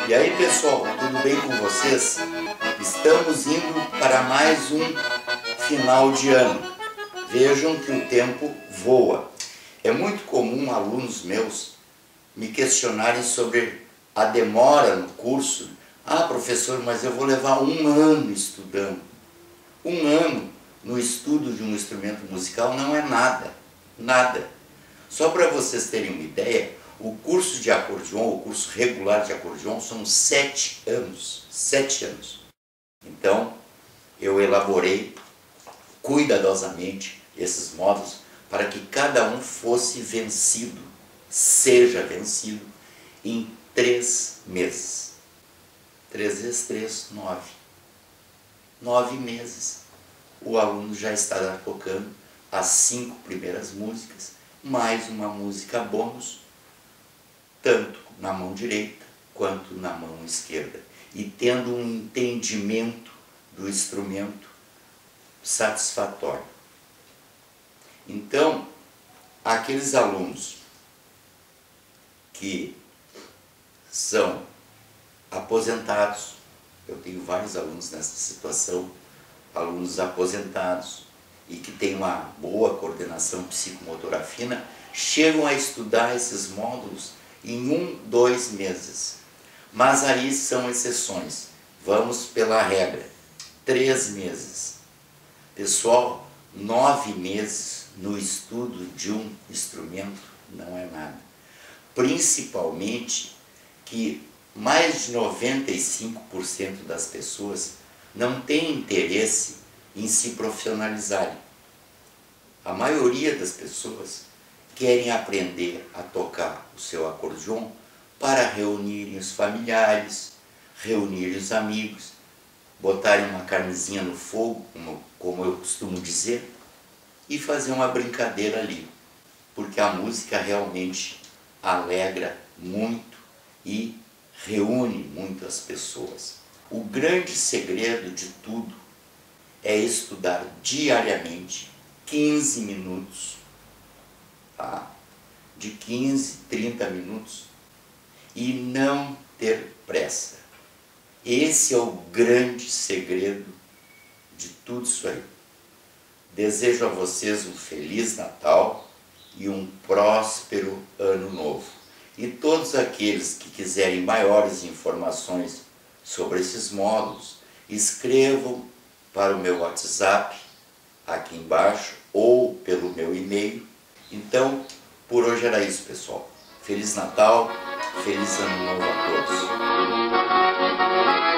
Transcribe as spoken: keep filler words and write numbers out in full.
E aí, pessoal, tudo bem com vocês? Estamos indo para mais um final de ano. Vejam que o tempo voa. É muito comum alunos meus me questionarem sobre a demora no curso. Ah, professor, mas eu vou levar um ano estudando. Um ano no estudo de um instrumento musical não é nada, nada. Só para vocês terem uma ideia, o curso de acordeon, o curso regular de acordeon, são sete anos. Sete anos. Então, eu elaborei cuidadosamente esses módulos para que cada um fosse vencido, seja vencido, em três meses. Três vezes três, nove. Nove meses. O aluno já estará tocando as cinco primeiras músicas, mais uma música bônus, tanto na mão direita quanto na mão esquerda, e tendo um entendimento do instrumento satisfatório. Então, aqueles alunos que são aposentados, eu tenho vários alunos nessa situação, alunos aposentados e que têm uma boa coordenação psicomotora fina, chegam a estudar esses módulos em um, dois meses. Mas aí são exceções. Vamos pela regra. Três meses. Pessoal, nove meses no estudo de um instrumento não é nada. Principalmente que mais de noventa e cinco por cento das pessoas não têm interesse em se profissionalizarem. A maioria das pessoas querem aprender a tocar o seu acordeon para reunirem os familiares, reunirem os amigos, botarem uma carnezinha no fogo, como, como eu costumo dizer, e fazer uma brincadeira ali, porque a música realmente alegra muito e reúne muito as pessoas. O grande segredo de tudo é estudar diariamente quinze minutos, tá? De quinze, trinta minutos, e não ter pressa. Esse é o grande segredo de tudo isso aí. Desejo a vocês um Feliz Natal e um próspero Ano Novo. E todos aqueles que quiserem maiores informações sobre esses módulos, escrevam para o meu WhatsApp aqui embaixo ou pelo meu e-mail. Então, por hoje era isso, pessoal. Feliz Natal, Feliz Ano Novo a todos.